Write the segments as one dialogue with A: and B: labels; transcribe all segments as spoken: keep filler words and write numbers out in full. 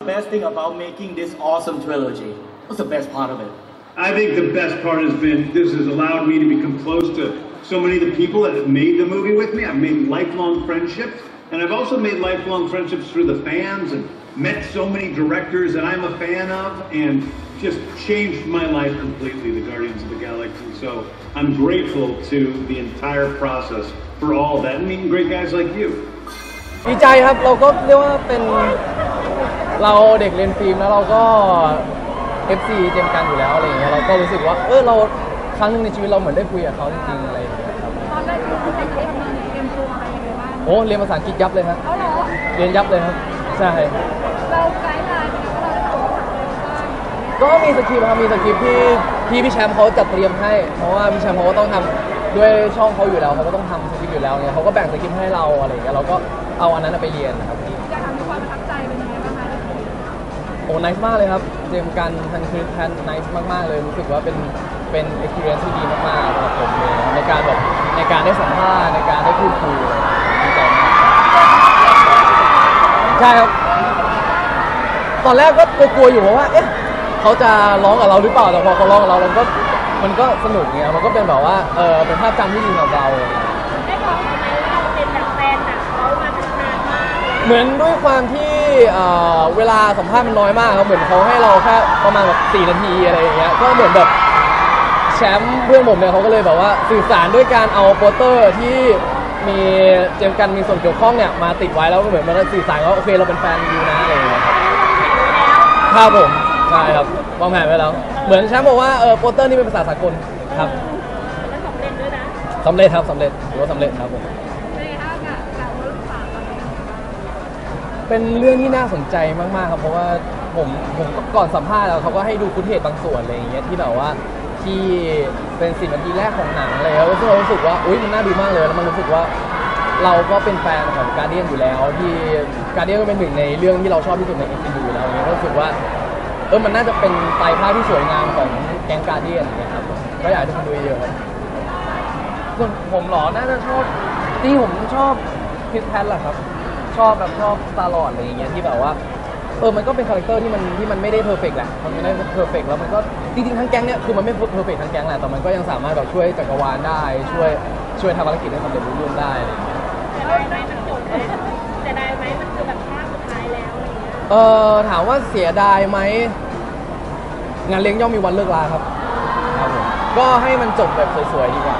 A: Best thing about making this awesome trilogy? What's the best part of it?
B: I think the best part has been this has allowed me to become close to so many of the people that have made the movie with me. I've made lifelong friendships, and I've also made lifelong friendships through the fans and met so many directors that I'm a fan of, and just changed my life completely, the Guardians of the Galaxy. So I'm grateful to the entire process for all of that and meeting great guys like you.
C: ดีใจครับเราก็เรียกว่าเป็นเราเด็กเรียนฟิล์มแล้วเราก็ เอฟ ซี เจมกันอยู่แล้วอะไรอย่างเงี้ยเราก็รู้สึกว่าเออเราครั้งนึงในชีวิตเราเหมือนได้คุยกับเขาจริงๆอะไรอย่างเงี้ยครับตอนแรกที่คุณแต่งเรื่องมาเนี่ยเตรียมตัวอะไรยังไงบ้างโอ้เรียนภาษาอังกฤษยับเลยครับเอาเหรอเรียนยับเลยครับใช่เราไกด์ไลน์ไปว่าเราจะต้องทำอะไรบ้างก็มีสคริปต์ครับมีสคริปต์ที่ที่พี่แชมป์เขาจัดเตรียมให้เพราะว่าพี่แชมป์เขาก็ต้องทำด้วยช่องเขาอยู่แล้วเขาก็ต้องทำสคริปต์อยู่แล้วเนี่ยเขาก็แบ่งสคริปต์ให้เราอะไรอย่างเงี้ยเราก็เอาอันนั้นไปเรียนนะครับอยากทำให้ความประทับใจเป็นยังไงบ้างคะโอ้ไนส์มากเลยครับเจมกันทันคือแทนไนส์มากๆเลยรู้สึกว่าเป็นเป็น experience ที่ดีมากๆสำหรับผมเลยในการแบบในการได้สัมภาษณ์ในการได้พูดคุยดีใจมากใช่ครับตอนแรกก็กลัวๆอยู่เพราะว่าเอ๊ะเขาจะร้องกับเราหรือเปล่าแต่พอเขาร้องกับเราเราก็มันก็สนุกเงี้ยมันก็เป็นแบบว่าเออเป็นภาพจำที่ดีของเราได้บอกไหมว่าเราเป็นแบบแฟนแบบเขามานานมากเหมือนด้วยความที่เวลาสัมภาษณ์มันน้อยมากครับเหมือนเขาให้เราแค่ประมาณแบบสี่นาทีอะไรอย่างเงี้ยก็เหมือนแบบแชมป์เพื่อนผมเนี่ยเขาก็เลยแบบว่าสื่อสารด้วยการเอาโปสเตอร์ที่มีเจมกันมีส่วนเกี่ยวข้องเนี่ยมาติดไว้แล้วก็เหมือนมันสื่อสารว่าโอเคเราเป็นแฟนยูนะอะไรอย่างเงี้ยครับผมใช่ครับวางแผนไว้แล้วเหมือนแชมป์บอกว่าเออโปสเตอร์นี่เป็นภาษาสากลครับแล้วสำเร็จด้วยนะสำเร็จครับสำเร็จถือว่าสำเร็จครับผมเป็นเรื่องที่น่าสนใจมากๆครับเพราะว่าผมผมก่อนสัมภาษณ์แล้วเขาก็ให้ดูฟุตเทจบางส่วนอะไรอย่างเงี้ยที่แบบว่าที่เป็นสิบนาทีแรกของหนังอะไรแล้วซึ่งเรารู้สึกว่าอุ้ยมันน่าดูมากเลยแล้วมันรู้สึกว่าเราก็เป็นแฟนของการ์เดียนอยู่แล้วที่การ์เดียนก็เป็นหนึ่งในเรื่องที่เราชอบที่สุดใน เอ็ม ซี ยู อยู่แล้วเนี่ยก็รู้สึกว่าเออมันน่าจะเป็นไตรภาคที่สวยงามของแก๊งการ์เดียนนะครับก็อยากให้ทุกคนดูเยอะครับส่วนผมหรอน่าจะชอบที่ผมชอบคริสแพทแหละครับชอบแบบชอบสตาร์ลอร์ดอะไรอย่างเงี้ยที่แบบว่าเออมันก็เป็นคาแรคเตอร์ที่มันที่มันไม่ได้เพอร์เฟกต์แหละมันไม่ได้เพอร์เฟกต์แล้วมันก็จริงๆทั้งแก๊งเนี่ยคือมันไม่เพอร์เฟกต์ทั้งแก๊งแหละแต่มันก็ยังสามารถแบบช่วยจักรวาลได้ช่วยช่วยทำภารกิจให้สำเร็จรุ่งเรืองได้อะไรอย่างเงี้ยแต่ได้ไหมมันจบเลยแต่ได้ไหมมันคือแบบภาคสุดท้ายแล้วอะไรอย่างเงี้ยเออถามว่าเสียดายไหมงานเลี้ยงย่อมมีวันเลิกลาครับครับผมก็ให้มันจบแบบสวยๆดีกว่า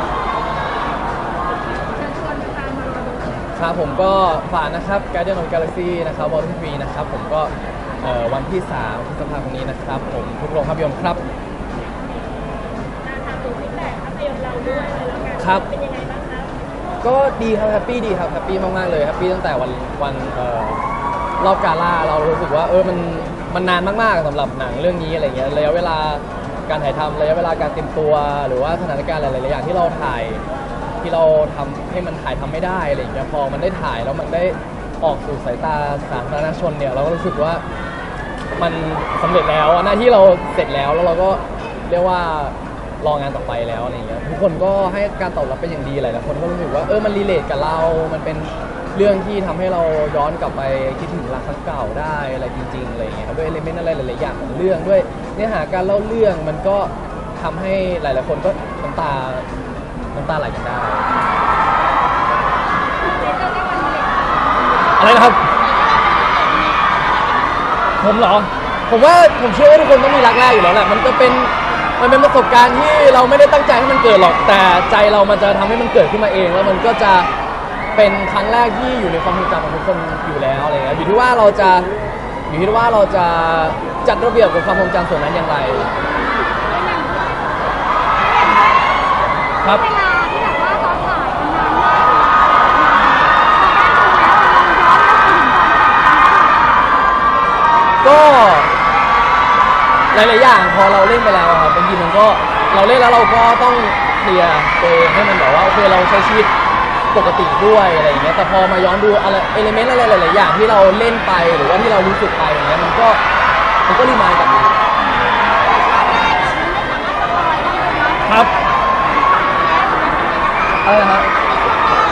C: ครับผมก็ฝากนะครับ Guardians of the Galaxy นะครับ Volume ทรีนะครับผมก็วันที่สามพฤษภาคมนี้นะครับผมทุกโรงภาพยนตร์ครับถามถึงฟีดแบ็กภาพยนตร์เราด้วยแล้วกันครับเป็นยังไงบ้างครับก็ดีครับแฮปปี้ดีครับแฮปปี้มากๆเลยแฮปปี้ตั้งแต่วันวันรอบกาล่าเรารู้สึกว่าเออมันมันนานมากๆสำหรับหนังเรื่องนี้อะไรเงี้ยระยะเวลาการถ่ายทำระยะเวลาการเตรียมตัวหรือว่าสถานการณ์หลายๆอย่างที่เราถ่ายที่เราทำให้มันถ่ายทำไม่ได้อะไรอย่างเงี้ยพอมันได้ถ่ายแล้วมันได้ออกสู่สายตาสาธารณชนเนี่ยเราก็รู้สึกว่ามันสำเร็จแล้วหน้าที่เราเสร็จแล้วแล้วเราก็เรียกว่ารองานต่อไปแล้วอะไรอย่างเงี้ยทุกคนก็ให้การตอบรับเป็นอย่างดีหลายๆคนก็รู้สึกว่าเออมันรีเลทกับเรามันเป็นเรื่องที่ทำให้เราย้อนกลับไปคิดถึงรักครั้งเก่าได้อะไรจริงๆอะไรอย่างเงี้ยด้วยเอลิเมนต์อะไรหลายๆอย่างของเรื่องด้วยเนื้อหาการเล่าเรื่องมันก็ทำให้หลายๆคนก็น้ำตาน้ำตาไหลกันได้อะไรนะครับผมเหรอผมว่าผมเชื่อว่าทุกคนต้องมีรักแรกอยู่แล้วแหละมันก็เป็นมันเป็นประสบการณ์ที่เราไม่ได้ตั้งใจให้มันเกิดหรอกแต่ใจเรามันจะทำให้มันเกิดขึ้นมาเองแล้วมันก็จะเป็นครั้งแรกที่อยู่ในความทรงจำของทุกคนอยู่แล้วอะไรเงี้ยอยู่ที่ว่าเราจะอยู่ที่ว่าเราจะจัดระเบียบกับความทรงจำส่วนนั้นอย่างไรครับก็หลายๆอย่างพอเราเล่นไปแล้วครับบางทีมันก็เราเล่นแล้วเราก็ต้องเคลียร์ตัวเองให้มันแบบว่าโอเคเราใช้ชีวิตปกติด้วยอะไรอย่างเงี้ยแต่พอมาย้อนดูอะไรเอลิเมนต์อะไรหลายๆอย่างที่เราเล่นไปหรือว่าที่เรารู้สึกไปอย่างเงี้ยมันก็มันก็รีมายด์กลับมาครับอะไรนะ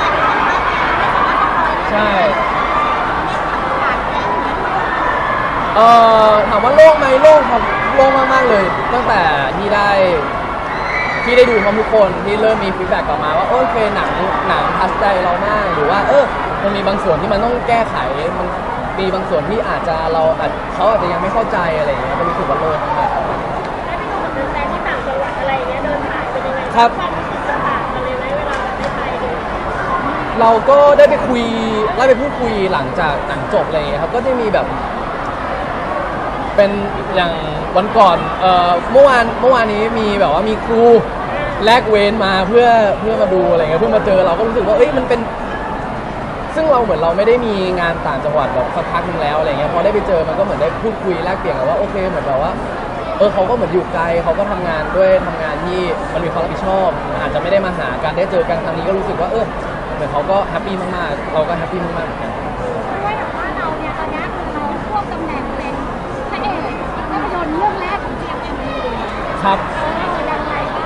C: ใช่เอ่อถามว่าโล่งไหมโล่งครับโล่งมากๆเลยตั้งแต่ที่ได้ที่ได้ดูพร้อมทุกคนที่เริ่มมีฟีดแบ็กกลับมาว่าโอเคหนังหนังทัชใจเรามากหรือว่าเออมันมีบางส่วนที่มันต้องแก้ไขมันมีบางส่วนที่อาจจะเราอาจเขาอาจจะยังไม่เข้าใจอะไรอย่างเงี้ยก็รู้สึกว่าโล่งมากครับ
D: ได้ไปดูกับแฟนๆที่ต่างจังหวัดอะไรอย่างเงี้ยเดินทางเป็นยังไง
C: ครับ
D: ความรู้สึกจะต่างกันเลยไหมเวลาไปไทยดู
C: เราก็ได้ไปคุยได้ไปพูดคุยหลังจากหนังจบอะไรอย่างเงี้ยครับก็จะมีแบบเป็นอย่างวันก่อนเอ่อเมื่อวานเมื่อวานนี้มีแบบว่ามีครูแลกเวรมาเพื่อเพื่อมาดูอะไรเงี้ยเพื่อมาเจอเราก็รู้สึกว่าเอ้ยมันเป็นซึ่งเราเหมือนเราไม่ได้มีงานต่างจังหวัดแบบสักพักนึงแล้วอะไรเงี้ยพอได้ไปเจอมันก็เหมือนได้พูดคุยแลกเปลี่ยนกันว่าโอเคเหมือนแบบว่าเออเขาก็เหมือนอยู่ไกลเขาก็ทำงานด้วยทำงานที่มันมีความรับผิดชอบอาจจะไม่ได้มาหาการได้เจอกันครั้งนี้ก็รู้สึกว่าเออเหมือนเขาก็แฮปปี้มากๆเราก็แฮปปี้มากๆเหมือนกัน
E: ด้วยแบบว่าเราเนี่ยตอนนี้คือเราควบตำแหน่งเป็นพระเอกภาพยนตร์เรื่องแรกของ จี เอ็ม เอ็ม วี
C: ครับ
E: เออยังไงบ้าง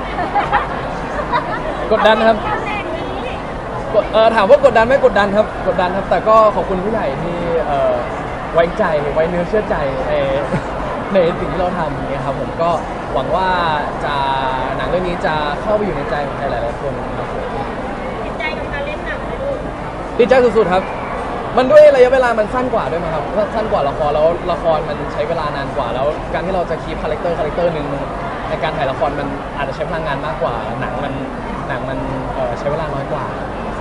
C: กดดันครับ
E: ตำแหน่งนี้
C: กดเออถามว่ากดดันไหมกดดันครับกดดันครับ แต่ก็ขอบคุณผู้ใหญ่ที่เออไว้ใจไว้เนื้อเชื่อใจในในสิ่งที่เราทำอย่างเงี้ยครับผมก็หวังว่าจะหนังเรื่องนี้จะเข้าไปอยู่ในใจของใครหลายๆคนครับผม
D: จิตใจกับการเล่นหนังไหมลูก
C: ดีใจสุดๆครับ มันด้วยระยะเวลามันสั้นกว่าด้วยมั้งครับสั้นกว่าละครแล้วละครมันใช้เวลานานกว่าแล้วการที่เราจะคีปคาแรคเตอร์คาแรคเตอร์หนึ่งในการถ่ายละครมันอาจจะใช้พลังงานมากกว่าหนังมันหนังมันเอ่อใช้เวลาน้อยกว่า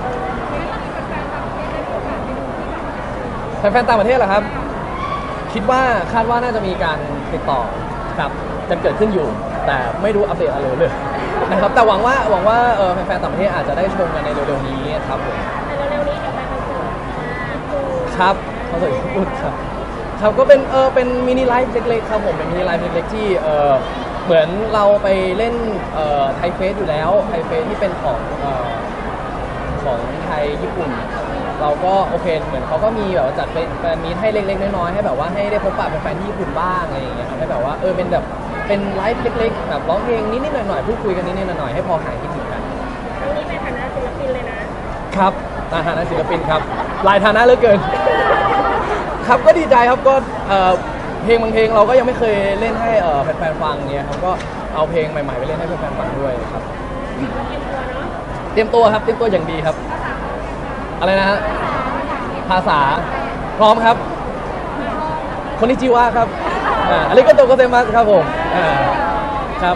C: แฟนๆต่างประเทศเหรอครับ คิดว่าคาดว่าน่าจะมีการติดต่อครับจะเกิดขึ้นอยู่ แต่ไม่รู้อัปเดตอะไรเลยนะครับแต่หวังว่าหวังว่าเออแฟนๆต่างประเทศอาจจะได้ชมกันในเร็วๆนี้ครับผม
D: แต่เร็วๆนี้เดี๋ยวไปคอนเสิร์ตอ่าครู
C: ครับคอนเสิร์ตญี่ปุ่นครับครับก็เป็นเออเป็นมินิไลฟ์เล็กๆครับผมเป็นมินิไลฟ์เล็กๆที่เออเหมือนเราไปเล่นเอ่อไทยเฟสอยู่แล้วไทยเฟสที่เป็นของเอ่อของไทยญี่ปุ่น เราก็โอเคเหมือนเขาก็มีแบบว่าจัดเป็นแฟนมีตให้เล็กๆน้อยๆให้แบบว่าให้ได้พบปะแฟนๆที่ญี่ปุ่นบ้างอะไรอย่างเงี้ยครับให้แบบว่าเออเป็นแบบเป็นไลฟ์เล็กๆแบบร้องเพลงนิดๆหน่อยๆพูดคุยกันนิดๆหน่อยๆให้พอหายคิดถึงกัน
D: ครั้งนี้ในฐานะศิลปินเลยนะครับ
C: ฐานะศิลปินครับหลายฐานะเหลือเกิน ครับก็ดีใจครับก็เอ่อเพลงบางเพลงเราก็ยังไม่เคยเล่นให้เอ่อแฟนๆฟังเนี่ยครับก็เอาเพลงใหม่ๆไปเล่นให้แฟนๆฟังด้วยครับ
D: เตรียมตัวเนาะ
C: เตรียมตัวครับเตรียมตัวอย่างดีครับ อะไรนะฮะภาษาพร้อมครับ คนที่จิวะครับอ่าอันนี้ก็โตโกเซมัสครับผมอ่าครับ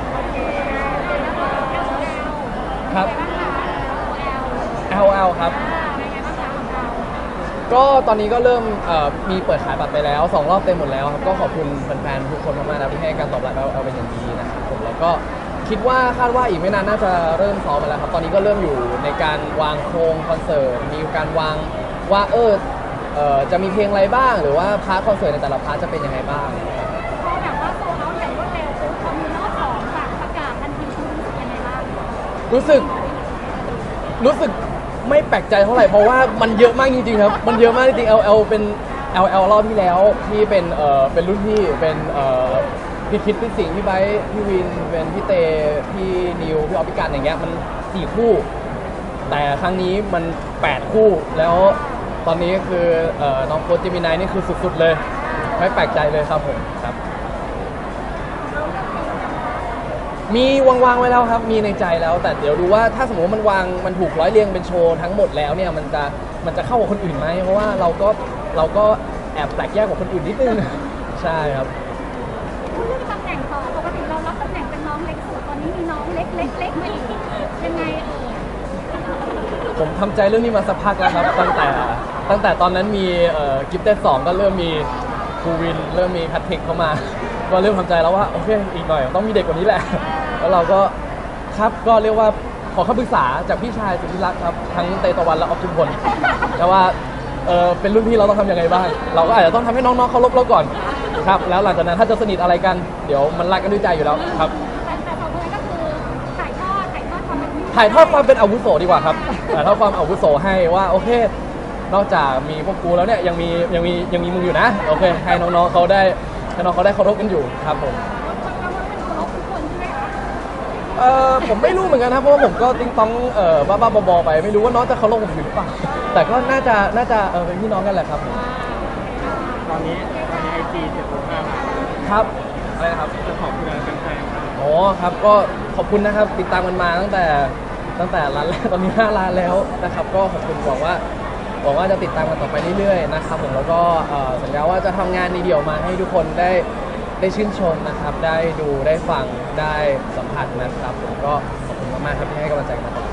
C: ครับ แอล แอล ครับ ก็ตอนนี้ก็เริ่มเอ่อมีเปิดขายบัตรไปแล้วสองรอบเต็มหมดแล้วครับก็ขอบคุณแฟนๆทุกคนมากๆนะที่ให้การตอบรับเอาเอาเป็นอย่างดีนะครับผมแล้วก็คิดว่าคาดว่าอีกไม่นานน่าจะเริ่มซ้อมมาแล้วครับตอนนี้ก็เริ่มอยู่ในการวางโครงคอนเสิร์ตมีการวางว่าเออเอ่อจะมีเพลงอะไรบ้าง หรือว่าพาร์ทคอนเสิร์ตในแต่ละพาร์ทจะเป็นยังไงบ้าง
E: พอแบบว่าโซลเอาท์อย่างรวดเร็วปุ๊บพอมีรอบสองแบบประกาศทันทีคุณรู้สึกยังไงบ้าง
C: รู้สึกรู้สึกไม่แปลกใจเท่าไหร่เพราะว่ามันเยอะมากจริงๆครับมันเยอะมากจริงๆ แอล แอล เป็น แอล แอล รอบที่แล้วที่เป็นเอ่อเป็นรุ่นพี่เป็นเอ่อพี่คิดพี่สิงห์พี่ไบร์ทพี่วินเป็นพี่เตพี่นิวพี่ออฟพี่กันอย่างเงี้ยมันสี่คู่ แต่ครั้งนี้มันแปดคู่แล้วตอนนี้คือเอ่อน้องโค้ชเจมินายนี่คือสุดๆเลยไม่แปลกใจเลยครับผมครับมีวางๆไว้แล้วครับมีในใจแล้วแต่เดี๋ยวดูว่าถ้าสมมติว่ามันวางมันถูกร้อยเรียงเป็นโชว์ทั้งหมดแล้วเนี่ยมันจะมันจะเข้ากับคนอื่นไหมเพราะว่าเราก็เราก็แอบแปลกแยกกว่าคนอื่นนิดนึง ใช่ครับ
E: พูดเรื่องตำแหน่งต่อปกติเรารับตำแหน่งเป็นน้องเล็กสุดตอนนี้มีน้องเล็กเล็กเล็กมาอีกยังไงเออ
C: ผมทำใจเรื่องนี้มาสักพักแล้วครับ ตั้งแต่ตั้งแต่ตอนนั้นมีกิฟเต็ดสองก็เริ่มมีภูวินเริ่มมีแพทริกเข้ามา ก็เริ่มทำใจแล้วว่าโอเคอีกหน่อยต้องมีเด็กกว่านี้แหละ แล้วเราก็ครับก็เรียกว่าขอคำปรึกษาจากพี่ชายสุดที่รักครับทั้งเตตะวันและออฟทุกคนแต่ว่าเออเป็นรุ่นพี่เราต้องทำยังไงบ้างเราก็อาจจะต้องทำให้น้องๆเขาลบเราก่อนครับแล้วหลังจากนั้นถ้าจะสนิทอะไรกันเดี๋ยวมันรักกันด้วยใจอยู่แล้วครับ
E: แต่แต่สองคนนั้นก็คือถ่ายทอดถ่ายทอดความเป็นพี่
C: ถ่ายทอดความเป็นอาวุโสดีกว่าครับถ่ายทอดความอาวุโสให้ว่าโอเค นอกจากมีพวกกูแล้วเนี่ยยังมียังมียังมีมึงอยู่นะโอเคให้น้องๆเขาได้ให้น้องเขาได้เคารพกันอยู่ครับผม
E: เราเป็นคนลบทุกคนใช่ไหมคะ
C: เออผมไม่รู้เหมือนกันครับเพราะว่าผมก็ติ้งต้องเออบ้าๆบอๆไปไม่รู้ว่าน้องจะเคารพผมอยู่หรือเปล่าแต่ก็น่าจะน่าจะเออเป็นพี่น้องกันแหละครับผม
A: ตอนนี้ตอน
C: ครับอะไรนะครับจะขอบคุณอะไรแฟนๆอ๋อครับก็ขอบคุณนะครับติดตามกันมาตั้งแต่ตั้งแต่ร้านแรกตอนนี้ห้าร้านแล้วนะครับก็ขอบคุณหวังว่าหวังว่าจะติดตามกันต่อไปเรื่อยๆนะครับผมแล้วก็สัญญาว่าจะทำงานดีเดี่ยวมาให้ทุกคนได้ได้ชื่นชมนะครับได้ดูได้ฟังได้สัมผัสนะครับผมก็ขอบคุณมากๆครับที่ให้กำลังใจมาตลอด